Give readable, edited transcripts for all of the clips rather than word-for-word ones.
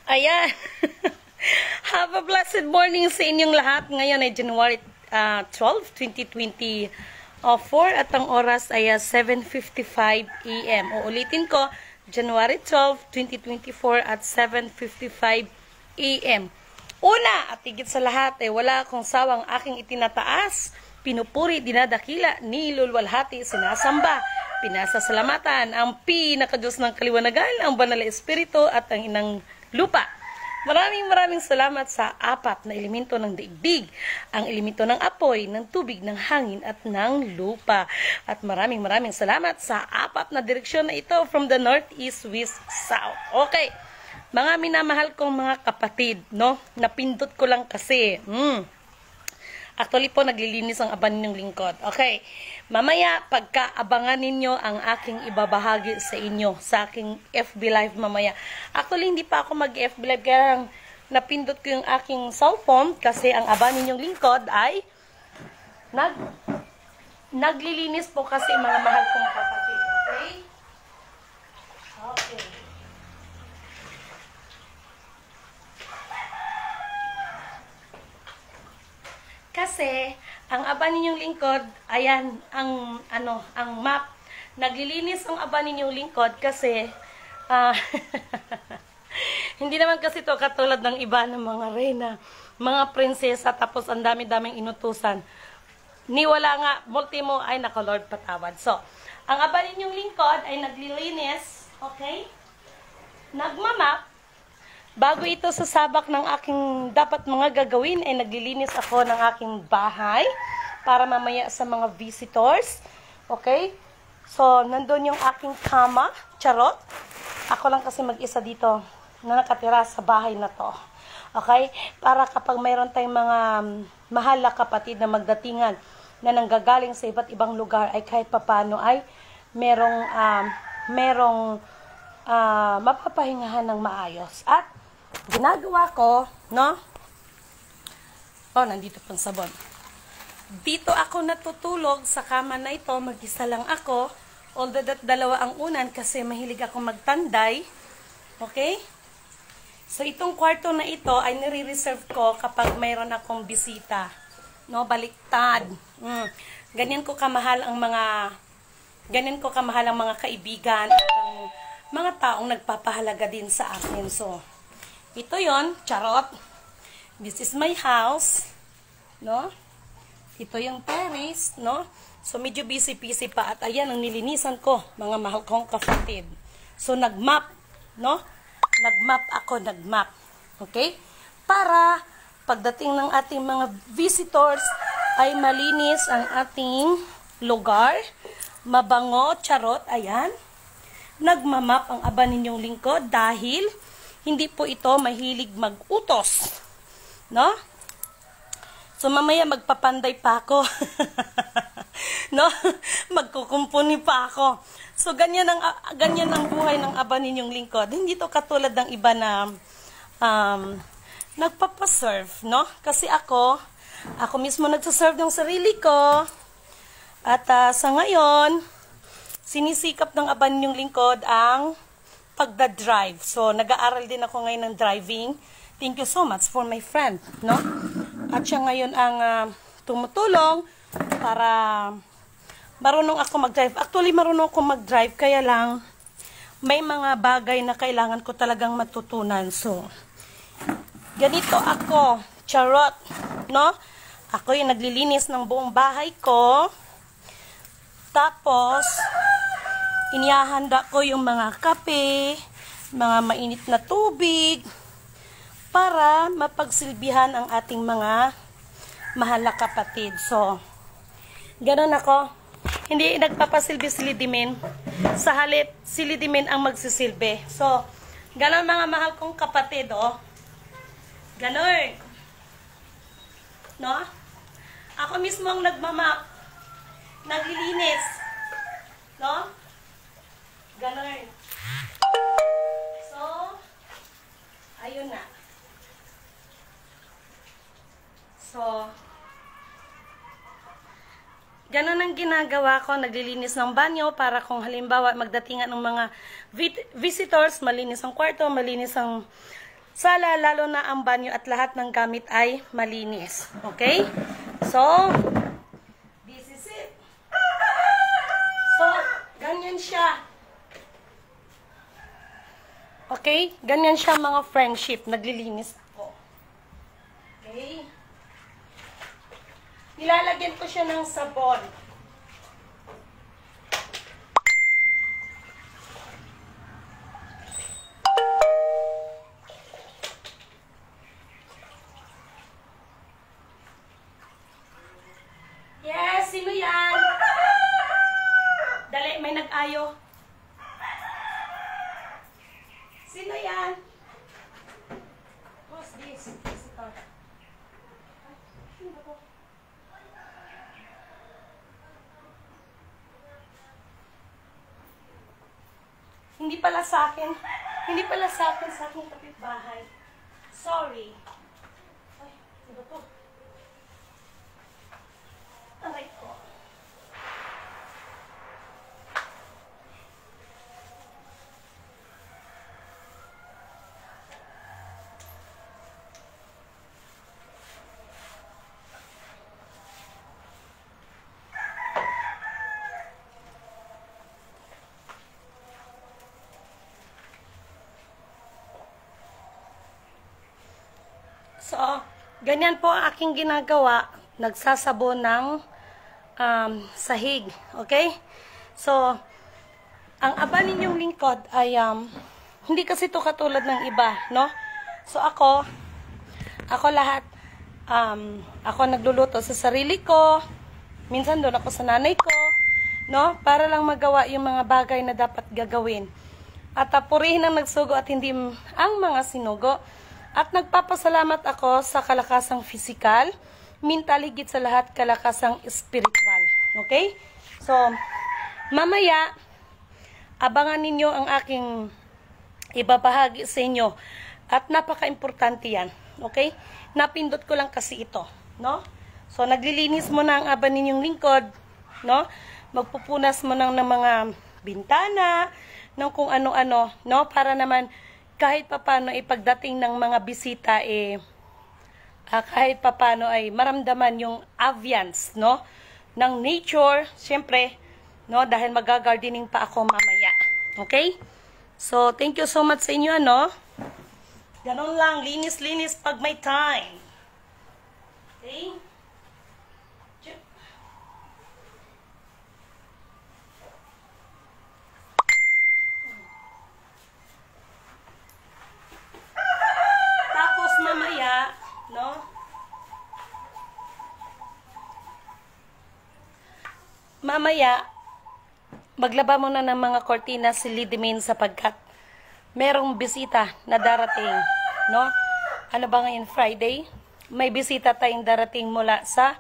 Ayan. Have a blessed morning sa inyong lahat. Ngayon ay January 12, 2024 at ang oras ay 7:55 AM. Uulitin ko, January 12, 2024 at 7:55 AM. Una at higit sa lahat ay wala akong sawang aking itinataas, pinupuri, dinadakila, nilulwalhati, sinasamba, pinasasalamatan ang pinakadiyos ng kaliwanagan, ang banal na espiritu at ang inang lupa. Maraming salamat sa apat na elemento ng daigdig, ang elemento ng apoy, ng tubig, ng hangin at ng lupa. At maraming salamat sa apat na direksyon na ito from the north, east, west, south. Okay, mga minamahal kong mga kapatid, no? Napindot ko lang kasi. Actually po, naglilinis ang aban ninyong lingkod. Okay. Mamaya, pagkaabangan ninyo ang aking ibabahagi sa inyo, sa aking FB Live mamaya. Actually, hindi pa ako mag-FB Live, kaya napindot ko yung aking cellphone kasi ang aban ninyong lingkod ay naglilinis po kasi mga mahal kong kapatid. Okay? Okay. Kasi, ang aban ninyong lingkod, ayan, ang map. Naglilinis ang aban ninyong lingkod kasi, hindi naman kasi to katulad ng iba ng mga reyna, mga prinsesa, tapos ang dami-daming inutusan. Niwala nga, multimo ay naka-Lord patawad. So, ang aban ninyong lingkod ay naglilinis, okay? Nagmamap. Bago ito sa sabak ng aking dapat mga gagawin, ay naglilinis ako ng aking bahay para mamaya sa mga visitors. Okay? So, nandun yung aking kama, charot. Ako lang kasi mag-isa dito na nakatira sa bahay na to. Okay? Para kapag mayroon tayong mga mahal na kapatid na magdatingan na nanggagaling sa iba't ibang lugar, ay kahit papano ay merong mapapahingahan ng maayos. At ginagawa ko, no? Oh, nandito pang sabon. Dito ako natutulog sa kama na ito, mag-isa lang ako. Although that dalawa ang unan kasi mahilig ako magtanday. Okay? So, itong kwarto na ito ay nire-reserve ko kapag mayroon akong bisita. No, baliktad. Ganyan ko kamahal ang mga kaibigan at ang mga taong nagpapahalaga din sa akin. So, ito yon, charot. This is my house, no? Ito yung terrace, no? So, medyo busy-busy pa. At ayan, ang nilinisan ko, mga mahal kong kapatid. So, nagmap, no? Nagmap. Okay? Para, pagdating ng ating mga visitors, ay malinis ang ating lugar. Mabango, charot, ayan. Nagmamap ang aba ninyong lingkod dahil hindi po ito mahilig mag-utos. No? So, mamaya magpapanday pa ako. No? Magkukumpuni pa ako. So, ganyan ang buhay ng aba ninyong lingkod. Hindi to katulad ng iba na nagpapaserve, no? Kasi ako mismo nagsaserve ng sarili ko. At sa ngayon, sinisikap ng aba ninyong lingkod ang pagda-drive. So, nag-aaral din ako ngayon ng driving. Thank you so much for my friend, no? At siya ngayon ang tumutulong para marunong ako mag-drive. Actually, marunong ako mag-drive, kaya lang may mga bagay na kailangan ko talagang matutunan. So, ganito ako, charot, no? Ako yung naglilinis ng buong bahay ko. Tapos, inihahanda ko yung mga kape, mga mainit na tubig, para mapagsilbihan ang ating mga mahal na kapatid. So, ganun ako. Hindi nagpapasilbi si Lidimin. Sa halip, si Lidimin ang magsisilbi. So, ganun mga mahal kong kapatid, oh. Ganun. No? Ako mismo ang nagmamap. Naglilinis. No? Ganun. So, ayun na. So, ganun ang ginagawa ko. Naglilinis ng banyo para kung halimbawa magdatingan ng mga visitors, malinis ang kwarto, malinis ang Sala, lalo na ang banyo at lahat ng gamit ay malinis. Okay? So, this is it. So, ganyan siya. Okay? Ganyan siya mga friendship. Naglilinis ako. Okay? Nilalagyan ko siya ng sabon. Yes, sino yan? Dali, may nag-ayo. Sino yan? What's this? Ito. Sino ba? Hindi pala sa akin. Hindi pala sa akin, sa aking kapitbahay. Sorry. Ay, ano ba to? Aray ko. So, ganyan po ang aking ginagawa. Nagsasabon ng sahig. Okay? So, ang aba ninyong lingkod ay hindi kasi to katulad ng iba, no? So, ako lahat, ako nagluluto sa sarili ko. Minsan doon ako sa nanay ko, no? Para lang magawa yung mga bagay na dapat gagawin. At purihin ang nagsugo at hindi ang mga sinugo. At nagpapasalamat ako sa kalakasang physical, mental, higit sa lahat kalakasang spiritual. Okay? So, mamaya, abangan ninyo ang aking ibabahagi sa inyo. At napaka-importante yan. Okay? Napindot ko lang kasi ito. No? So, naglilinis mo na ang aba ninyong lingkod. No? Magpupunas mo ng mga bintana, ng kung ano-ano. No? Para naman, kahit papano pagdating ng mga bisita kahit papano ay maramdaman yung ambience, no, ng nature, syempre, no, dahil mag-gardening pa ako mamaya. Okay? So, thank you so much sa inyo, ano. Ganun lang, linis-linis pag may time. Okay? Mamaya, no? Mamaya, maglaba muna ng mga kortina si Lidimain sapagkat merong bisita na darating, no? Ano ba ngayon, Friday? May bisita tayong darating mula sa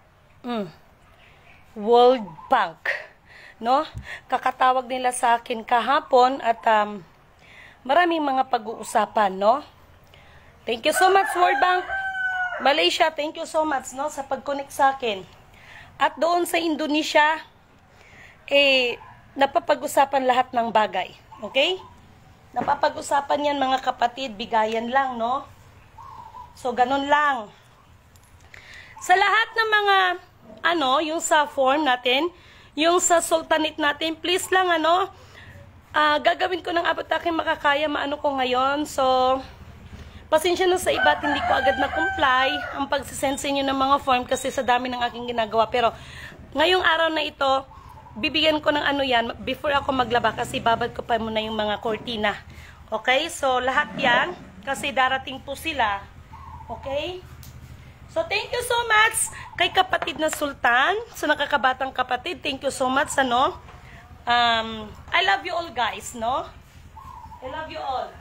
World Bank, no? Kakatawag nila sa akin kahapon at maraming mga pag-uusapan, no? Thank you so much, World Bank Malaysia. Thank you so much, no, sa pag-connect sa akin. At doon sa Indonesia, napapag-usapan lahat ng bagay. Okay? Napapag-usapan yan, mga kapatid, bigayan lang, no? So, ganun lang. Sa lahat ng mga, yung sa form natin, yung sa sultanate natin, please lang, gagawin ko ng abot aking makakaya, maano ko ngayon. So, pasensya na sa iba at hindi ko agad na-comply ang pagsisend sa inyo ng mga form kasi sa dami ng aking ginagawa. Pero ngayong araw na ito, bibigyan ko ng yan before ako maglaba kasi babad ko pa muna yung mga kortina. Okay? So, lahat yan kasi darating po sila. Okay? So, thank you so much kay kapatid na Sultan, sa nakakabatang kapatid. Thank you so much, I love you all, guys, no? I love you all.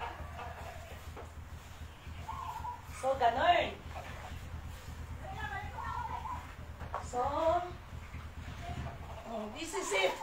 So, ganun. So, this is it.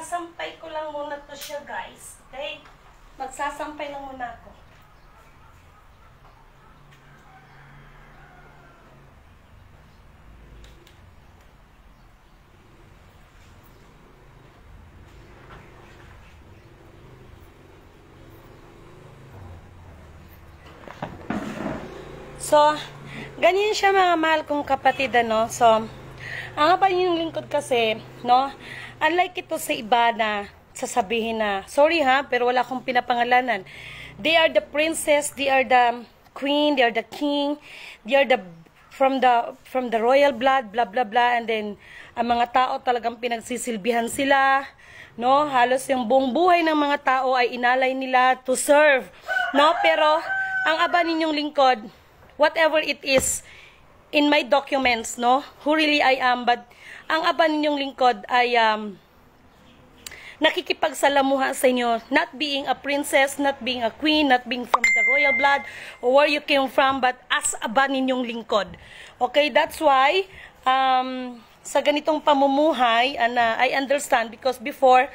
isasampay ko lang muna to siya, guys. Okay? Magsasampay lang muna ako. So, ganyan siya mga mahal kong kapatid, ano. So, ang haba yung lingkod kasi, no, unlike ito sa iba na sasabihin na, sorry ha, pero wala akong pinapangalanan. They are the princess, they are the queen, they are the king, they are the from the royal blood, blah blah blah, and then ang mga tao talagang pinagsisilbihan sila, no? Halos yung buong buhay ng mga tao ay inalay nila to serve, no? Pero ang aba ninyong lingkod, whatever it is in my documents, no, who really I am, but ang aba ninyong lingkod ay nakikipagsalamuha sa inyo, not being a princess, not being a queen, not being from the royal blood, or where you came from, but as aba ninyong lingkod. Okay, that's why, sa ganitong pamumuhay, I understand, because before,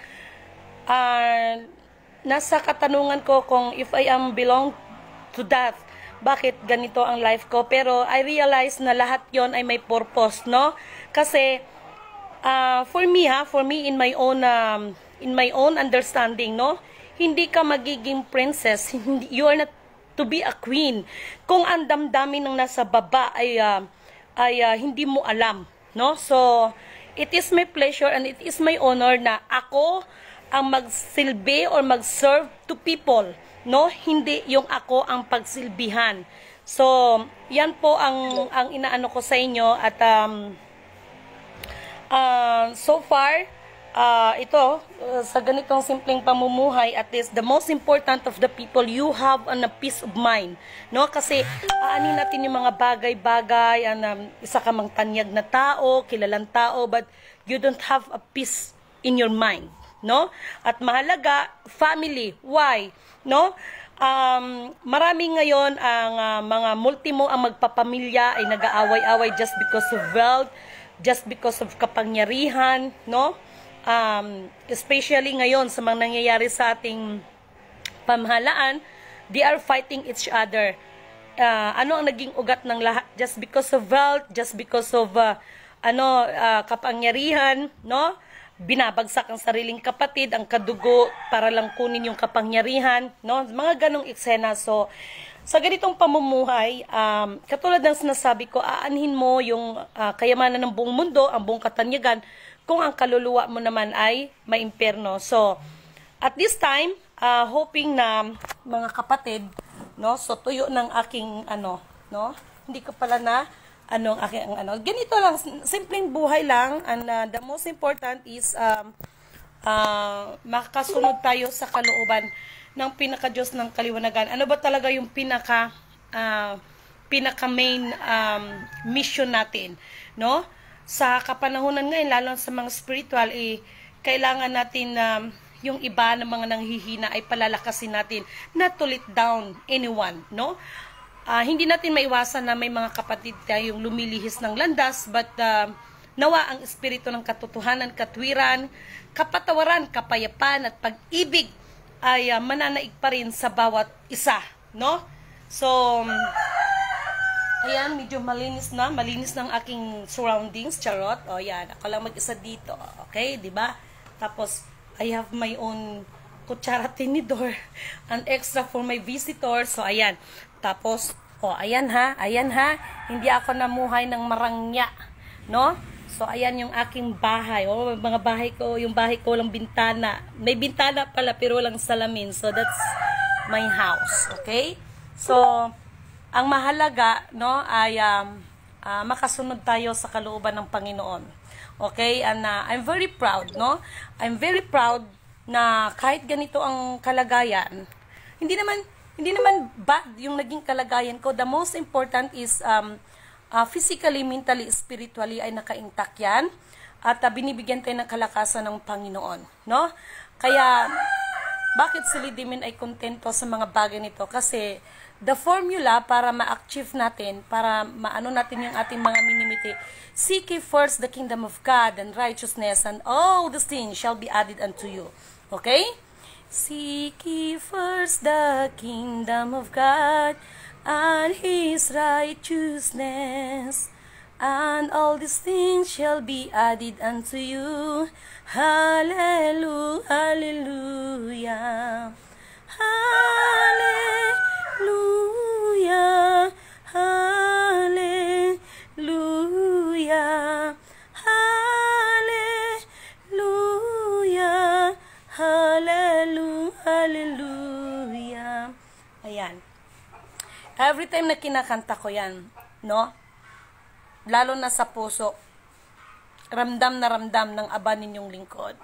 nasa katanungan ko kung if I am belong to that, bakit ganito ang life ko, pero I realize na lahat yon ay may purpose, no? Kasi for me in my own understanding, no, hindi ka magiging princess, you are not to be a queen kung ang damdamin ng nasa baba ay hindi mo alam, no? So it is my pleasure and it is my honor na ako ang magsilbi or mag-serve to people, no? Hindi yung ako ang pagsilbihan. So, yan po ang inaano ko sa inyo at so far, sa ganitong simpleng pamumuhay, at least the most important of the people, you have a peace of mind, no? Kasi aanin natin yung mga bagay-bagay, isa ka mang tanyag na tao, kilalang tao, but you don't have a peace in your mind, no? At mahalaga, family. Why? No? Marami ngayon ang mga multimo ang magpapamilya ay nag-aaway-away just because of wealth, just because of kapangyarihan, no? Especially ngayon sa mga nangyayari sa ating pamahalaan, they are fighting each other. Ano ang naging ugat ng lahat? Just because of wealth, just because of kapangyarihan, no? Binabagsak ang sariling kapatid, ang kadugo para lang kunin yung kapangyarihan, no? Mga ganong eksena. So sa ganitong pamumuhay, katulad ng sinasabi ko, aanhin mo yung kayamanan ng buong mundo, ang buong katanyagan, kung ang kaluluwa mo naman ay maimpyerno. So at this time, hoping na mga kapatid, no, so tuyo ng aking no, hindi ko pala na ang aking ganito lang, simpleng buhay lang, and the most important is makasunod tayo sa kalooban ng pinaka-Diyos ng kaliwanagan. Ano ba talaga yung pinaka main mission natin, no? Sa kapanahunan ngayon, lalo sa mga spiritual, kailangan natin yung iba ng mga nanghihina ay palalakasin natin, not to let down anyone, no? Hindi natin maiwasan na may mga kapatid tayong lumilihis ng landas, but nawa ang espiritu ng katotohanan, katwiran, kapatawaran, kapayapaan at pag-ibig ay mananaig pa rin sa bawat isa, no? So ayan, medyo malinis ng aking surroundings, charot. O yan, ako lang mag-isa dito, okay, di ba? Tapos I have my own kutsara tinidor, an extra for my visitors. So ayan, tapos ayan ha, hindi ako namuhay ng marangya, no? So ayan yung aking bahay. Mga bahay ko, yung bahay ko walang bintana. May bintana pala pero walang salamin. So that's my house, okay? So ang mahalaga, no, ay makasunod tayo sa kalooban ng Panginoon. Okay? And I'm very proud, no? I'm very proud na kahit ganito ang kalagayan, hindi naman bad yung naging kalagayan ko. The most important is physically, mentally, spiritually ay naka-intact yan. At binibigyan tayo ng kalakasan ng Panginoon, no? Kaya Bakit si Lidimin ay kontento sa mga bagay nito? Kasi the formula para ma-achieve natin, para maano natin yung ating mga minimiti, seek ye first the kingdom of God and righteousness, and all these things shall be added unto you. Okay? Seek ye first the kingdom of God and His righteousness, and all these things shall be added unto you. Hallelujah, hallelujah, hallelujah, hallelujah, hallelujah, hallelujah, hallelujah. Ayan. Every time na kinakanta ko yan, no? Lalo na sa puso, ramdam na ramdam ng aba ninyong lingkod.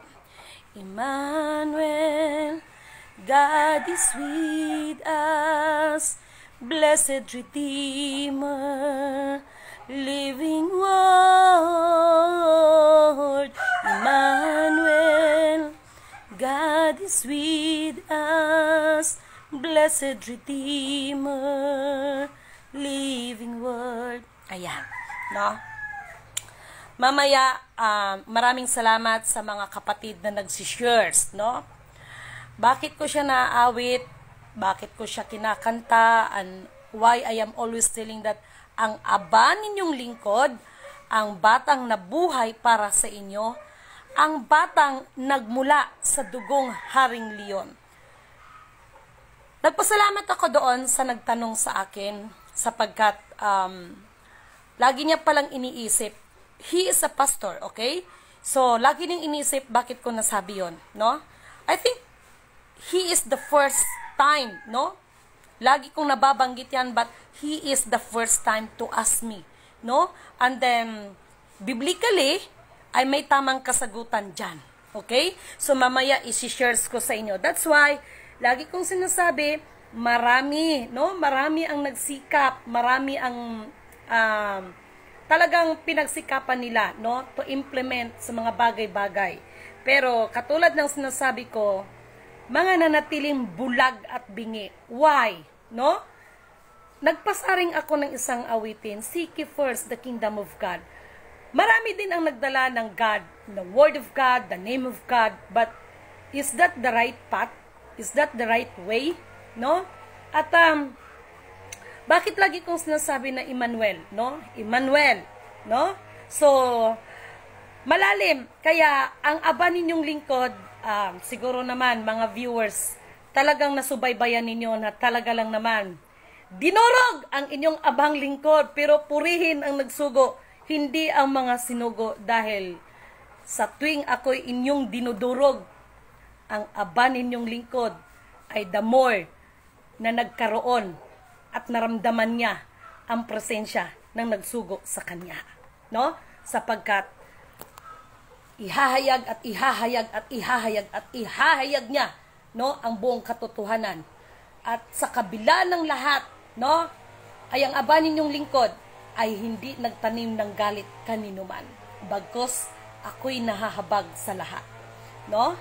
Emmanuel, God is with us, blessed Redeemer, living Word. Emmanuel, God is with us, blessed Redeemer, living Word. Ayan, no? Mamaya, maraming salamat sa mga kapatid na nagsishares, no? Bakit ko siya naaawit? Bakit ko siya kinakanta? And why I am always telling that ang aba ninyong lingkod, ang batang nabuhay para sa inyo, ang batang nagmula sa dugong Haring Leon. Nagpasalamat ako doon sa nagtanong sa akin sapagkat lagi niya palang iniisip, he is a pastor, okay? So, lagi niyang iniisip, bakit ko nasabi yon, no? I think, he is the first time, no? Lagi kong nababanggit yan, but he is the first time to ask me, no? And then, biblically, ay may tamang kasagutan dyan, okay? So, mamaya, isi-shares ko sa inyo. That's why, lagi kong sinasabi, marami, no? Marami ang nagsikap, marami ang talagang pinagsikapan nila, no, to implement sa mga bagay-bagay. Pero katulad ng sinasabi ko, mga nanatiling bulag at bingi. Why? No? Nagpasaring ako ng isang awitin, seek ye first the kingdom of God. Marami din ang nagdala ng God, the word of God, the name of God, but is that the right path? Is that the right way? No? At bakit lagi kong sinasabi na Emmanuel, no? Emmanuel, no? So, malalim. Kaya, ang aba ninyong lingkod, siguro naman, mga viewers, talagang nasubaybayan ninyo na talaga lang naman, dinurog ang inyong abang lingkod, pero purihin ang nagsugo, hindi ang mga sinugo, dahil sa tuwing ako'y inyong dinudurog, ang aba ninyong lingkod ay the more na nagkaroon at naramdaman niya ang presensya ng nagsugo sa kanya, no? Sapagkat ihahayag at ihahayag at ihahayag at ihahayag niya, no, ang buong katotohanan. At sa kabila ng lahat, no, ay ang aba ninyong lingkod ay hindi nagtanim ng galit kanino man, bagkus ako'y nahahabag sa lahat, no?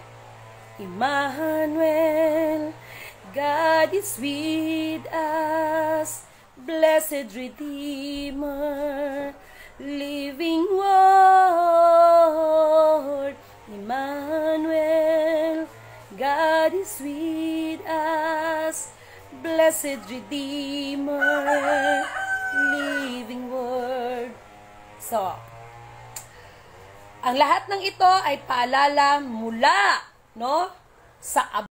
Emmanuel, God is with us, blessed Redeemer, living Word. Emmanuel, God is with us, blessed Redeemer, living Word. So, ang lahat ng ito ay paalala mula, no, sa